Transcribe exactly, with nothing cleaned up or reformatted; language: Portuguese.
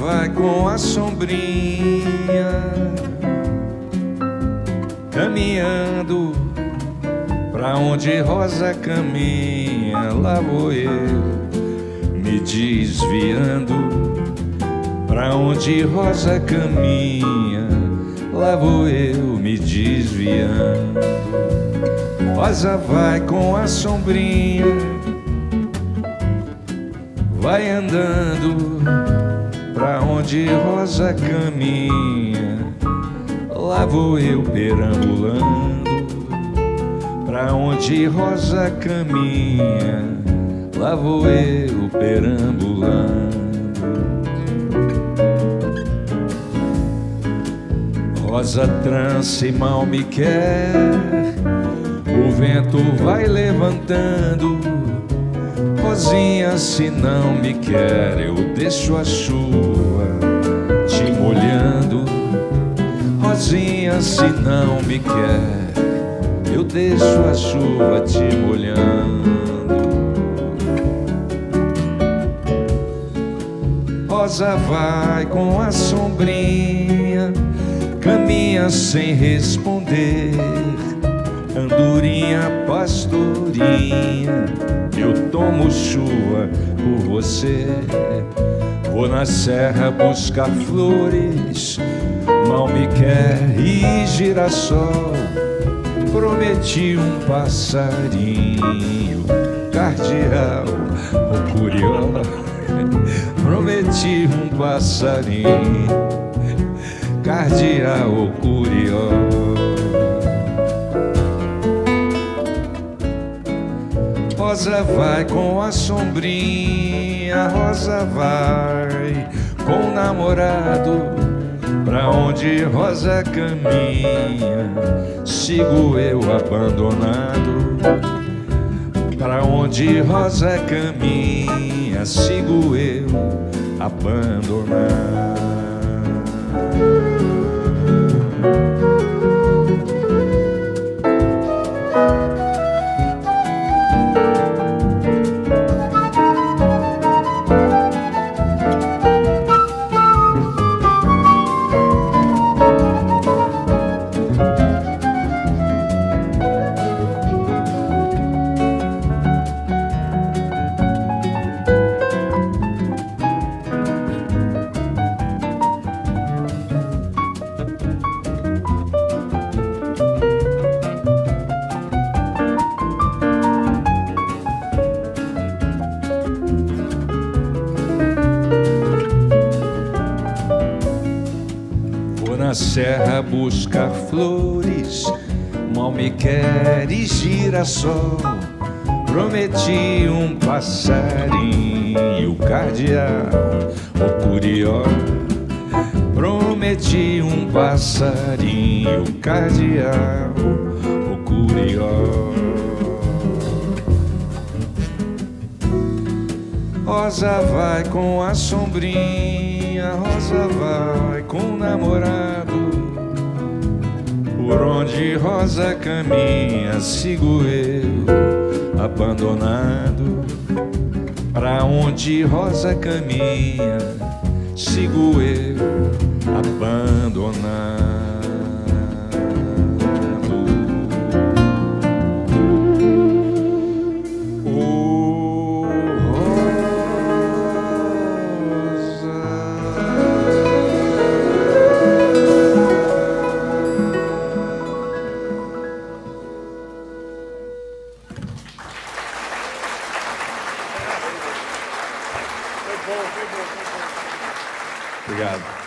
vai com a sombrinha, caminhando pra onde rosa caminha. Lá vou eu me desviando pra onde rosa caminha. Lá vou eu me desviando. Rosa vai com a sombrinha, vai andando pra onde rosa caminha. Lá vou eu perambulando pra onde rosa caminha. Lá vou eu perambulando. Rosa trança e mal me quer, o vento vai levantando. Rosinha, se não me quer, eu deixo a chuva te molhando. Rosinha, se não me quer, eu deixo a chuva te molhando. Rosa vai com a sombrinha, caminha sem responder. Andorinha, pastorinha, eu tomo chuva por você. Vou na serra buscar flores, mal me quer e girassol. Prometi um passarinho, cardeal ou curió. Prometi um passarinho, cardeal ou curió. Rosa vai com a sombrinha, rosa vai com o namorado pra onde rosa caminha. Sigo eu abandonado pra onde rosa caminha. Sigo eu abandonado. Na serra buscar flores, mal me queres girassol. Prometi um passarinho, cardeal ou curió. Prometi um passarinho, cardeal ou curió. Rosa vai com a sombrinha, rosa vai com o namorado. Por onde rosa caminha, sigo eu abandonado. Pra onde rosa caminha, sigo eu abandonado. Obrigado.